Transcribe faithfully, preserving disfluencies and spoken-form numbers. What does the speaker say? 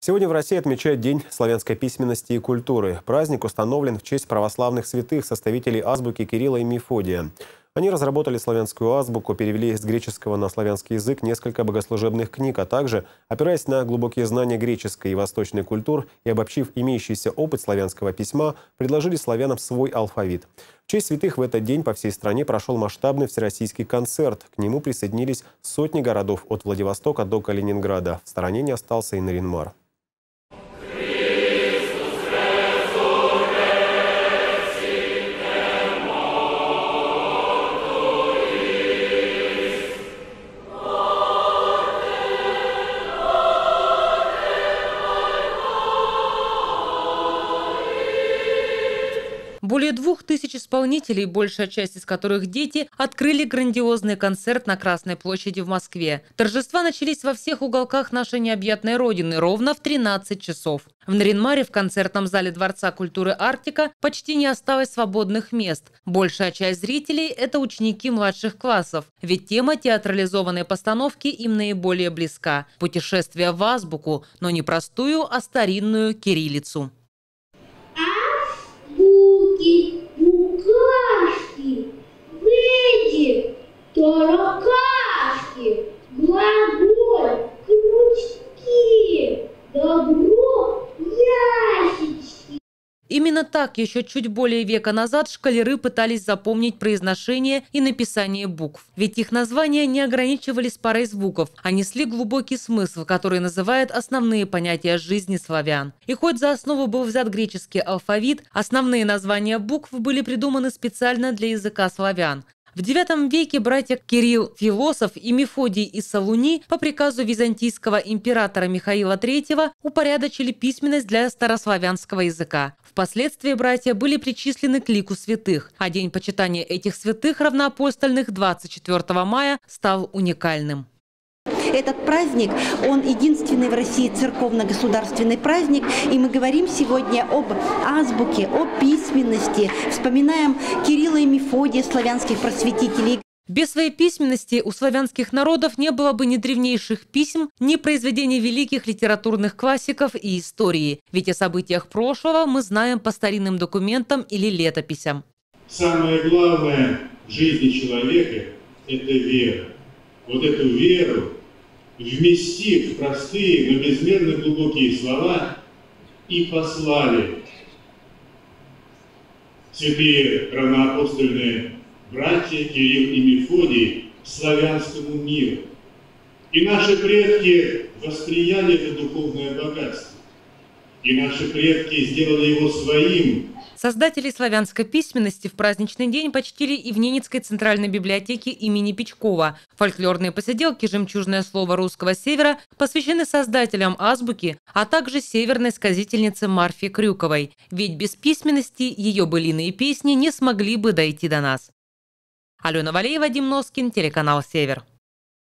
Сегодня в России отмечают День славянской письменности и культуры. Праздник установлен в честь православных святых, составителей азбуки Кирилла и Мефодия. Они разработали славянскую азбуку, перевели с греческого на славянский язык несколько богослужебных книг, а также, опираясь на глубокие знания греческой и восточной культур и обобщив имеющийся опыт славянского письма, предложили славянам свой алфавит. В честь святых в этот день по всей стране прошел масштабный всероссийский концерт. К нему присоединились сотни городов от Владивостока до Калининграда. В стороне не остался и Нарьян-Мар. Более двух тысяч исполнителей, большая часть из которых дети, открыли грандиозный концерт на Красной площади в Москве. Торжества начались во всех уголках нашей необъятной родины ровно в тринадцать часов. В Нарьян-Маре в концертном зале Дворца культуры «Арктика» почти не осталось свободных мест. Большая часть зрителей – это ученики младших классов. Ведь тема театрализованной постановки им наиболее близка – путешествие в азбуку, но не простую, а старинную кириллицу. Букашки, выйди, таракашки, глаголь, крючки, добро, ящички. Именно так еще чуть более века назад школяры пытались запомнить произношение и написание букв. Ведь их названия не ограничивались парой звуков, а несли глубокий смысл, который называет основные понятия жизни славян. И хоть за основу был взят греческий алфавит, основные названия букв были придуманы специально для языка славян. В девятом веке братья Кирилл Философ и Мефодий из Салуни по приказу византийского императора Михаила третьего упорядочили письменность для старославянского языка. Впоследствии братья были причислены к лику святых, а день почитания этих святых равноапостольных двадцать четвёртого мая стал уникальным. Этот праздник, он единственный в России церковно-государственный праздник, и мы говорим сегодня об азбуке, о письменности, вспоминаем Кирилла и Мефодия, славянских просветителей. Без своей письменности у славянских народов не было бы ни древнейших писем, ни произведений великих литературных классиков и истории. Ведь о событиях прошлого мы знаем по старинным документам или летописям. Самое главное в жизни человека – это вера. Вот эту веру, вместив в простые, но безмерно глубокие слова, и послали святые равноапостольные братья Кирилл и Мефодий славянскому миру. И наши предки восприяли это духовное богатство. И наши предки сделали его своим. Создатели славянской письменности в праздничный день почтили и в Ненецкой центральной библиотеке имени Печкова. Фольклорные посиделки «Жемчужное слово русского севера» посвящены создателям азбуки, а также северной сказительнице Марфе Крюковой. Ведь без письменности ее былиные песни не смогли бы дойти до нас. Алена Валеева, Вадим Носкин, телеканал «Север».